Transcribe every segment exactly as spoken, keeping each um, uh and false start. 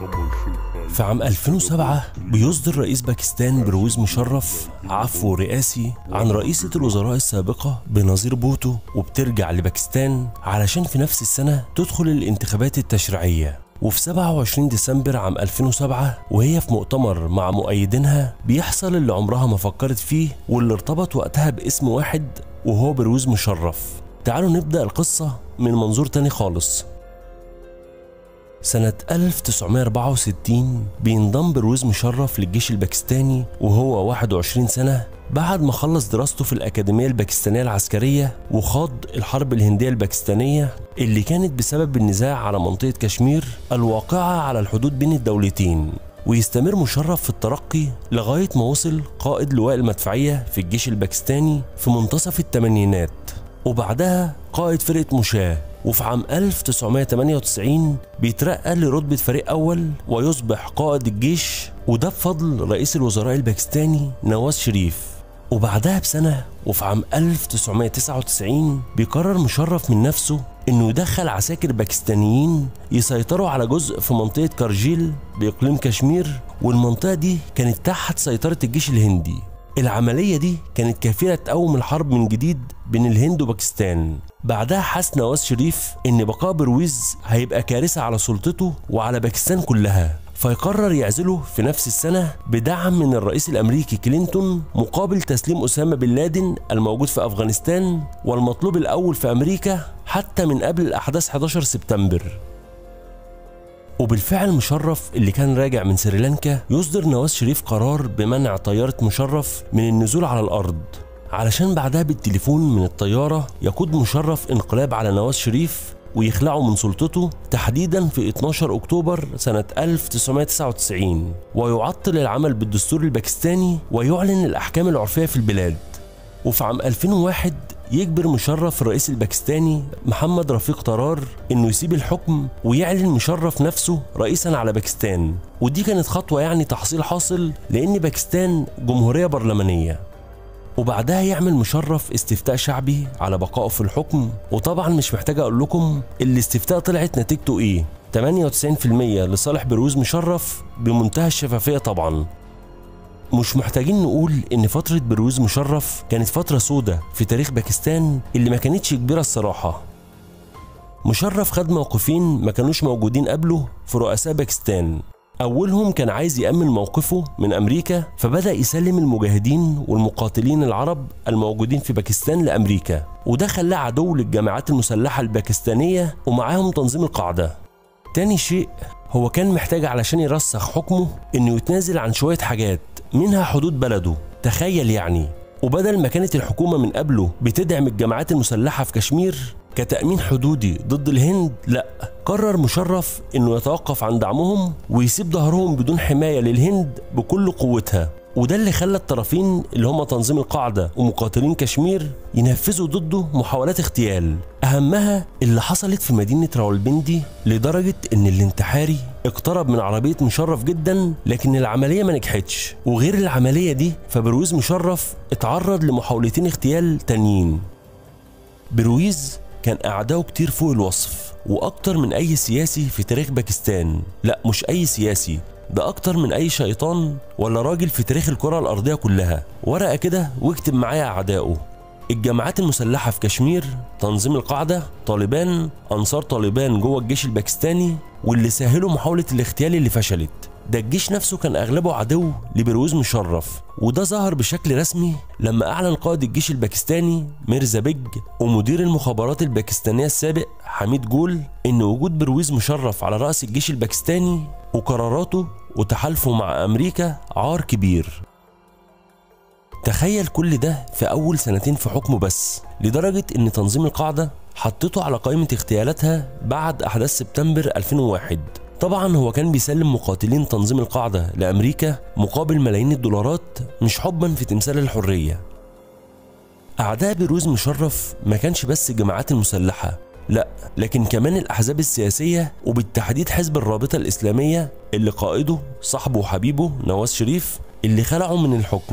في عام ألفين وسبعة بيصدر رئيس باكستان برويز مشرف عفو رئاسي عن رئيسة الوزراء السابقة بنظير بوتو، وبترجع لباكستان علشان في نفس السنة تدخل الانتخابات التشريعية. وفي سبعة وعشرين ديسمبر عام ألفين وسبعة وهي في مؤتمر مع مؤيدينها بيحصل اللي عمرها ما فكرت فيه واللي ارتبط وقتها باسم واحد وهو برويز مشرف. تعالوا نبدأ القصة من منظور تاني خالص. سنة ألف وتسعمائة وأربعة وستين بينضم برويز مشرف للجيش الباكستاني وهو واحد وعشرين سنة بعد ما خلص دراسته في الأكاديمية الباكستانية العسكرية وخاض الحرب الهندية الباكستانية اللي كانت بسبب النزاع على منطقة كشمير الواقعة على الحدود بين الدولتين. ويستمر مشرف في الترقي لغاية ما وصل قائد لواء المدفعية في الجيش الباكستاني في منتصف الثمانينات، وبعدها قائد فرقة مشاة. وفي عام ألف وتسعمائة وثمانية وتسعين بيترقى لرتبة فريق أول ويصبح قائد الجيش، وده بفضل رئيس الوزراء الباكستاني نواز شريف. وبعدها بسنة وفي عام ألف وتسعمائة وتسعة وتسعين بيقرر مشرف من نفسه إنه يدخل عساكر باكستانيين يسيطروا على جزء في منطقة كارجيل بإقليم كشمير، والمنطقة دي كانت تحت سيطرة الجيش الهندي. العملية دي كانت كافية تقوم الحرب من جديد بين الهند وباكستان. بعدها حس نواز شريف إن بقاء برويز هيبقى كارثة على سلطته وعلى باكستان كلها، فيقرر يعزله في نفس السنة بدعم من الرئيس الأمريكي كلينتون مقابل تسليم أسامة بن لادن الموجود في أفغانستان والمطلوب الأول في أمريكا حتى من قبل الأحداث أحد عشر سبتمبر. وبالفعل مشرف اللي كان راجع من سريلانكا يصدر نواز شريف قرار بمنع طيارة مشرف من النزول على الأرض، علشان بعدها بالتليفون من الطيارة يقود مشرف انقلاب على نواز شريف ويخلعه من سلطته تحديدا في اثناشر أكتوبر سنة ألف وتسعمائة وتسعة وتسعين، ويعطل العمل بالدستور الباكستاني ويعلن الأحكام العرفية في البلاد. وفي عام ألفين وواحد يجبر مشرف الرئيس الباكستاني محمد رفيق طرار انه يسيب الحكم ويعلن مشرف نفسه رئيسا على باكستان، ودي كانت خطوة يعني تحصيل حاصل لان باكستان جمهورية برلمانية. وبعدها يعمل مشرف استفتاء شعبي على بقائه في الحكم، وطبعا مش محتاج اقول لكم الاستفتاء طلعت نتيجته ايه، ثمانية وتسعين بالمئة لصالح برويز مشرف بمنتهى الشفافية. طبعا مش محتاجين نقول ان فترة برويز مشرف كانت فترة سودة في تاريخ باكستان اللي ما كانتش كبيرة الصراحة. مشرف خد موقفين ما كانوش موجودين قبله في رؤساء باكستان. اولهم كان عايز يأمن موقفه من امريكا، فبدأ يسلم المجاهدين والمقاتلين العرب الموجودين في باكستان لامريكا، وده خلاه عدو للجماعات المسلحة الباكستانية ومعاهم تنظيم القاعدة. تاني شيء هو كان محتاج علشان يرسخ حكمه انه يتنازل عن شوية حاجات منها حدود بلده. تخيل يعني، وبدل ما كانت الحكومة من قبله بتدعم الجماعات المسلحة في كشمير كتأمين حدودي ضد الهند، لا، قرر مشرف انه يتوقف عن دعمهم ويسيب ظهرهم بدون حماية للهند بكل قوتها، وده اللي خلى الطرفين اللي هم تنظيم القاعدة ومقاتلين كشمير ينفذوا ضده محاولات اغتيال، أهمها اللي حصلت في مدينة راولبندي، لدرجة إن الانتحاري اقترب من عربية مشرف جدا لكن العملية ما نجحتش. وغير العملية دي فبرويز مشرف اتعرض لمحاولتين اغتيال تانيين. برويز كان أعداؤه كتير فوق الوصف وأكتر من أي سياسي في تاريخ باكستان، لا مش أي سياسي، ده أكتر من أي شيطان ولا راجل في تاريخ الكرة الأرضية كلها. ورقة كده واكتب معايا أعدائه: الجماعات المسلحة في كشمير، تنظيم القاعدة، طالبان، أنصار طالبان جوه الجيش الباكستاني، واللي سهلوا محاولة الاغتيال اللي فشلت. ده الجيش نفسه كان أغلبه عدو لبرويز مشرف، وده ظهر بشكل رسمي لما أعلن قائد الجيش الباكستاني ميرزا بيج ومدير المخابرات الباكستانية السابق حميد جول إن وجود برويز مشرف على رأس الجيش الباكستاني وقراراته وتحالفه مع أمريكا عار كبير. تخيل كل ده في أول سنتين في حكمه بس، لدرجة إن تنظيم القاعدة حطته على قائمة اغتيالاتها بعد أحداث سبتمبر ألفين وواحد. طبعا هو كان بيسلم مقاتلين تنظيم القاعدة لأمريكا مقابل ملايين الدولارات، مش حبا في تمثال الحرية. أعداء برويز مشرف ما كانش بس الجماعات المسلحة، لا، لكن كمان الأحزاب السياسية، وبالتحديد حزب الرابطة الإسلامية اللي قائده صاحبه وحبيبه نواز شريف اللي خلعه من الحكم.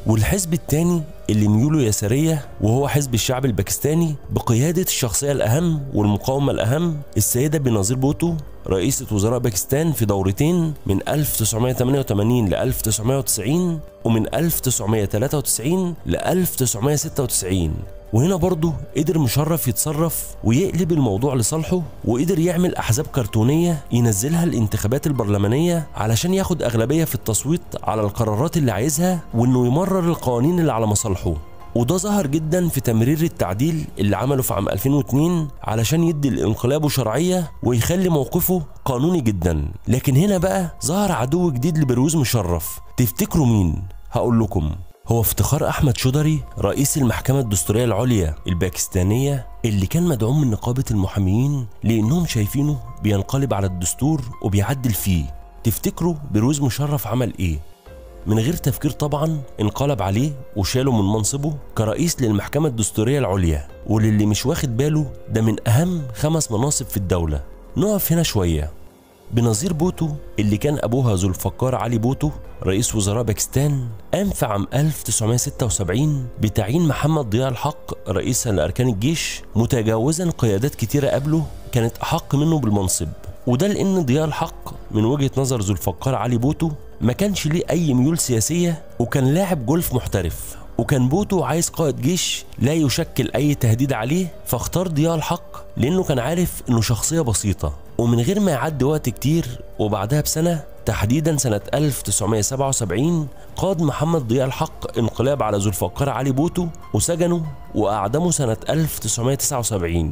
والحزب التاني اللي ميوله يسارية وهو حزب الشعب الباكستاني بقيادة الشخصية الأهم والمقاومة الأهم السيدة بنظير بوتو رئيسة وزراء باكستان في دورتين من ألف وتسعمائة وثمانية وثمانين ل ألف وتسعمائة وتسعين ومن ألف وتسعمائة وثلاثة وتسعين ل ألف وتسعمائة وستة وتسعين. وهنا برضه قدر مشرف يتصرف ويقلب الموضوع لصالحه، وقدر يعمل أحزاب كرتونية ينزلها الانتخابات البرلمانية علشان ياخد أغلبية في التصويت على القرارات اللي عايزها، وإنه يمرر القوانين اللي على مصالحه. وده ظهر جدا في تمرير التعديل اللي عمله في عام ألفين واثنين علشان يدي الانقلاب شرعية ويخلي موقفه قانوني جدا. لكن هنا بقى ظهر عدو جديد لبرويز مشرف، تفتكروا مين؟ هقول لكم، هو افتخار أحمد شودري رئيس المحكمة الدستورية العليا الباكستانية اللي كان مدعوم من نقابة المحامين لأنهم شايفينه بينقلب على الدستور وبيعدل فيه. تفتكروا برويز مشرف عمل إيه؟ من غير تفكير طبعا انقلب عليه وشاله من منصبه كرئيس للمحكمة الدستورية العليا، وللي مش واخد باله ده من أهم خمس مناصب في الدولة. نقف هنا شوية. بنظير بوتو اللي كان أبوها ذو الفقار علي بوتو رئيس وزراء باكستان قام في عام ألف وتسعمائة وستة وسبعين بتعيين محمد ضياء الحق رئيسا لأركان الجيش، متجاوزا قيادات كتيرة قبله كانت أحق منه بالمنصب. وده لأن ضياء الحق من وجهة نظر ذو الفقار علي بوتو ما كانش ليه أي ميول سياسية، وكان لاعب جولف محترف، وكان بوتو عايز قائد جيش لا يشكل أي تهديد عليه، فاختار ضياء الحق لأنه كان عارف إنه شخصية بسيطة. ومن غير ما يعدي وقت كتير وبعدها بسنة تحديدا سنة ألف وتسعمائة وسبعة وسبعين قاد محمد ضياء الحق انقلاب على ذو الفقار علي بوتو وسجنه وأعدمه سنة ألف وتسعمائة وتسعة وسبعين.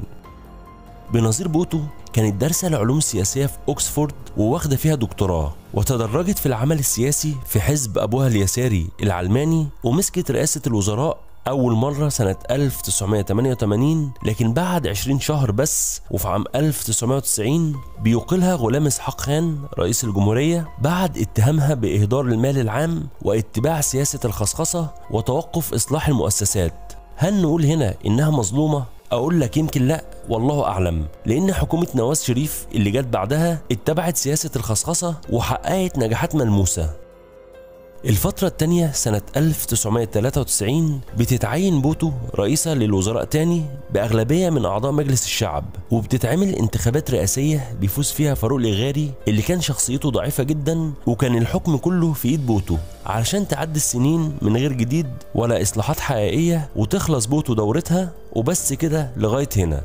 بنظير بوتو كانت دارسة العلوم السياسية في أوكسفورد وواخدة فيها دكتوراه، وتدرجت في العمل السياسي في حزب أبوها اليساري العلماني، ومسكت رئاسة الوزراء أول مرة سنة ألف وتسعمائة وثمانية وثمانين، لكن بعد عشرين شهر بس، وفي عام ألف وتسعمائة وتسعين بيقيلها غلام إسحاق خان رئيس الجمهورية بعد اتهامها بإهدار المال العام واتباع سياسة الخصخصة وتوقف إصلاح المؤسسات. هل نقول هنا إنها مظلومة؟ أقول لك يمكن لأ، والله أعلم، لأن حكومة نواز شريف اللي جت بعدها اتبعت سياسة الخصخصة وحققت نجاحات ملموسة. الفترة التانية سنة ألف وتسعمائة وثلاثة وتسعين بتتعين بوتو رئيسة للوزراء تاني بأغلبية من أعضاء مجلس الشعب، وبتتعمل انتخابات رئاسية بيفوز فيها فاروق الإغاري اللي كان شخصيته ضعيفة جدا، وكان الحكم كله في إيد بوتو علشان تعدي السنين من غير جديد ولا إصلاحات حقيقية وتخلص بوتو دورتها وبس كده لغاية هنا.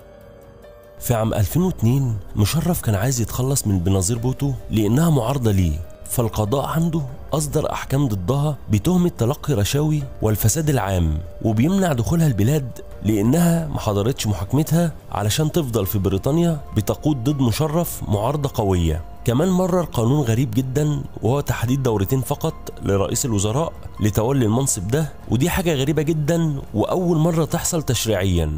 في عام ألفين واثنين مشرف كان عايز يتخلص من بنظير بوتو لأنها معارضة ليه، فالقضاء عنده أصدر أحكام ضدها بتهمة تلقي رشاوي والفساد العام، وبيمنع دخولها البلاد لأنها ما حضرتش محاكمتها علشان تفضل في بريطانيا بتقود ضد مشرف معارضة قوية. كمان مرر قانون غريب جدا وهو تحديد دورتين فقط لرئيس الوزراء لتولي المنصب ده، ودي حاجة غريبة جدا وأول مرة تحصل تشريعيا.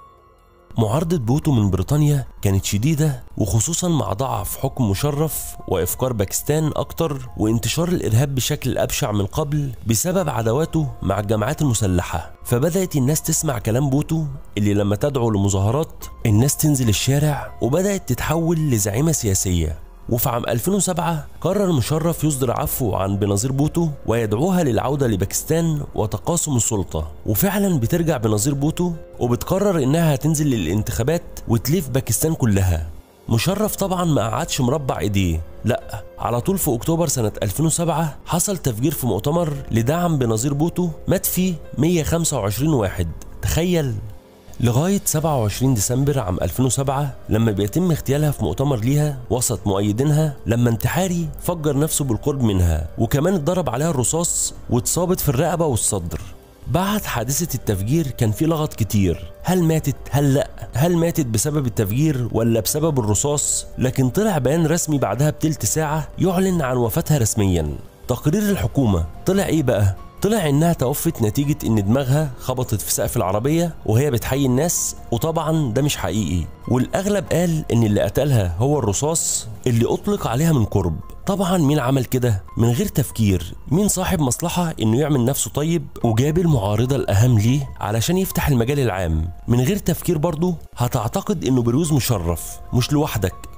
معارضة بوتو من بريطانيا كانت شديدة، وخصوصا مع ضعف حكم مشرف وإفقار باكستان أكتر وانتشار الإرهاب بشكل أبشع من قبل بسبب عداواته مع الجماعات المسلحة. فبدأت الناس تسمع كلام بوتو اللي لما تدعو لمظاهرات الناس تنزل الشارع، وبدأت تتحول لزعيمة سياسية. وفي عام ألفين وسبعة قرر مشرف يصدر عفو عن بنظير بوتو ويدعوها للعودة لباكستان وتقاسم السلطة، وفعلا بترجع بنظير بوتو وبتقرر انها هتنزل للانتخابات وتلف باكستان كلها. مشرف طبعا ما قعدش مربع ايديه، لا، على طول في اكتوبر سنة ألفين وسبعة حصل تفجير في مؤتمر لدعم بنظير بوتو مات فيه مئة وخمسة وعشرين واحد، تخيل. لغاية سبعة وعشرين ديسمبر عام ألفين وسبعة لما بيتم اغتيالها في مؤتمر ليها وسط مؤيدينها لما انتحاري فجر نفسه بالقرب منها، وكمان اتضرب عليها الرصاص واتصابت في الرقبة والصدر. بعد حادثة التفجير كان في لغط كتير، هل ماتت؟ هل لأ؟ هل ماتت بسبب التفجير ولا بسبب الرصاص؟ لكن طلع بيان رسمي بعدها بتلت ساعة يعلن عن وفاتها رسميا. تقرير الحكومة طلع ايه بقى؟ طلع انها توفت نتيجة ان دماغها خبطت في سقف العربية وهي بتحيي الناس، وطبعا ده مش حقيقي، والاغلب قال ان اللي قتلها هو الرصاص اللي اطلق عليها من قرب. طبعا مين عمل كده؟ من غير تفكير، مين صاحب مصلحة انه يعمل نفسه طيب وجاب المعارضة الاهم ليه علشان يفتح المجال العام؟ من غير تفكير برضه هتعتقد انه برويز مشرف. مش لوحدك،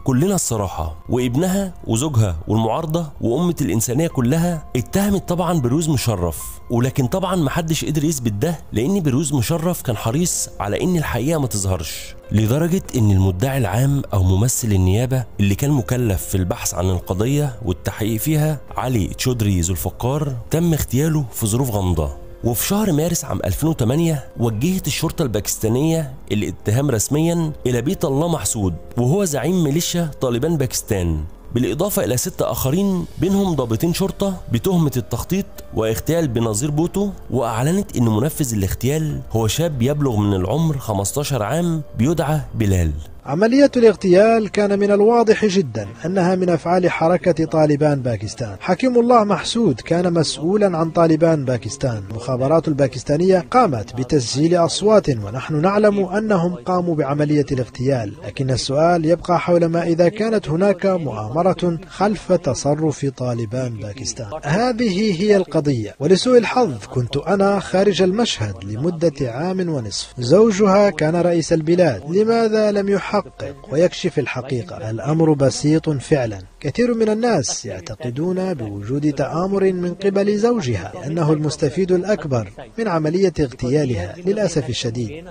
كلنا الصراحة، وابنها وزوجها والمعارضة وأمة الإنسانية كلها اتهمت طبعا بروز مشرف، ولكن طبعا محدش قدر يثبت ده لأن بروز مشرف كان حريص على إن الحقيقة ما تظهرش، لدرجة إن المدعي العام أو ممثل النيابة اللي كان مكلف في البحث عن القضية والتحقيق فيها علي تشودري ذو الفقار تم اغتياله في ظروف غامضة. وفي شهر مارس عام ألفين وثمانية وجهت الشرطة الباكستانية الاتهام رسميا إلى بيت الله محسود، وهو زعيم ميليشيا طالبان باكستان، بالإضافة إلى ستة آخرين بينهم ضابطين شرطة بتهمة التخطيط واغتيال بنظير بوتو. وأعلنت إن منفذ الاغتيال هو شاب يبلغ من العمر خمسة عشر عام بيدعى بلال. عملية الاغتيال كان من الواضح جدا أنها من أفعال حركة طالبان باكستان. حكيم الله محسود كان مسؤولا عن طالبان باكستان. المخابرات الباكستانية قامت بتسجيل أصوات ونحن نعلم أنهم قاموا بعملية الاغتيال، لكن السؤال يبقى حول ما إذا كانت هناك مؤامرة خلف تصرف طالبان باكستان. هذه هي القضية، ولسوء الحظ كنت أنا خارج المشهد لمدة عام ونصف. زوجها كان رئيس البلاد. لماذا لم يحقق يحقق ويكشف الحقيقة؟ الأمر بسيط فعلا. كثير من الناس يعتقدون بوجود تآمر من قبل زوجها لأنه المستفيد الأكبر من عملية اغتيالها للأسف الشديد.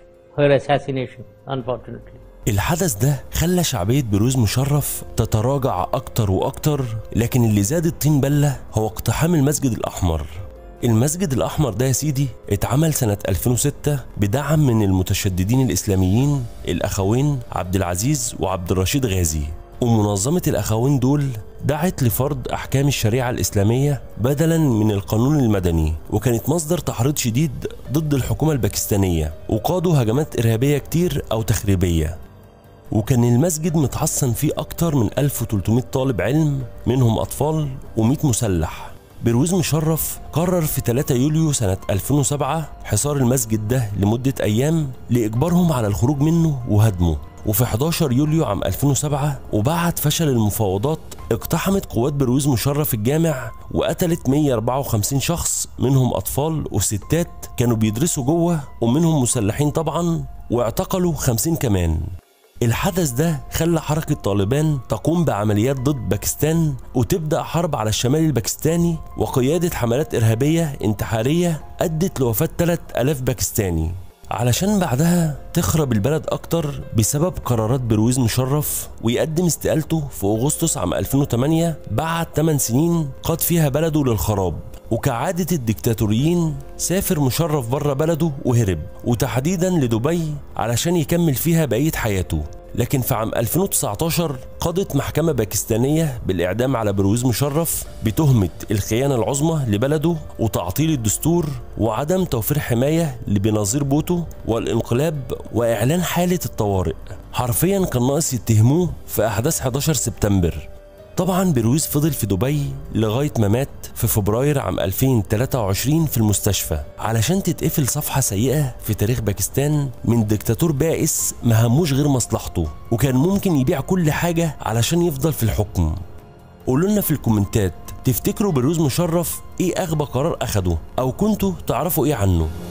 الحدث ده خلى شعبية بروز مشرف تتراجع أكتر وأكتر، لكن اللي زاد الطين بلة هو اقتحام المسجد الأحمر. المسجد الأحمر ده يا سيدي اتعمل سنة ألفين وستة بدعم من المتشددين الإسلاميين الأخوين عبد العزيز وعبد الرشيد غازي، ومنظمة الأخوين دول دعت لفرض أحكام الشريعة الإسلامية بدلا من القانون المدني، وكانت مصدر تحريض شديد ضد الحكومة الباكستانية، وقادوا هجمات إرهابية كتير أو تخريبية. وكان المسجد متحصن فيه أكتر من ألف وثلاثمائة طالب علم منهم أطفال ومئة مسلح. بروز مشرف قرر في ثلاثة يوليو سنة ألفين وسبعة حصار المسجد ده لمدة أيام لإجبارهم على الخروج منه وهدمه. وفي أحد عشر يوليو عام ألفين وسبعة وبعد فشل المفاوضات اقتحمت قوات بروز مشرف الجامع وقتلت مئة وأربعة وخمسين شخص منهم أطفال وستات كانوا بيدرسوا جوه ومنهم مسلحين طبعا، واعتقلوا خمسين كمان. الحدث ده خلى حركة طالبان تقوم بعمليات ضد باكستان وتبدأ حرب على الشمال الباكستاني وقيادة حملات إرهابية انتحارية أدت لوفاة ثلاثة آلاف باكستاني، علشان بعدها تخرب البلد أكتر بسبب قرارات بروز مشرف ويقدم استقالته في أغسطس عام ألفين وثمانية بعد ثمان سنين قاد فيها بلده للخراب. وكعادة الدكتاتوريين سافر مشرف بره بلده وهرب، وتحديدا لدبي علشان يكمل فيها بقية حياته. لكن في عام ألفين وتسعة عشر قضت محكمة باكستانية بالإعدام على بروز مشرف بتهمة الخيانة العظمى لبلده وتعطيل الدستور وعدم توفير حماية لبنظير بوتو والانقلاب وإعلان حالة الطوارئ. حرفيا كان ناقص يتهموه في أحداث أحد عشر سبتمبر. طبعا بروز فضل في دبي لغاية ما مات في فبراير عام ألفين وثلاثة وعشرين في المستشفى، علشان تتقفل صفحة سيئة في تاريخ باكستان من دكتاتور بائس ما هموش غير مصلحته وكان ممكن يبيع كل حاجة علشان يفضل في الحكم. قولوا لنا في الكومنتات تفتكروا بروز مشرف ايه اغبى قرار اخده، او كنتوا تعرفوا ايه عنه؟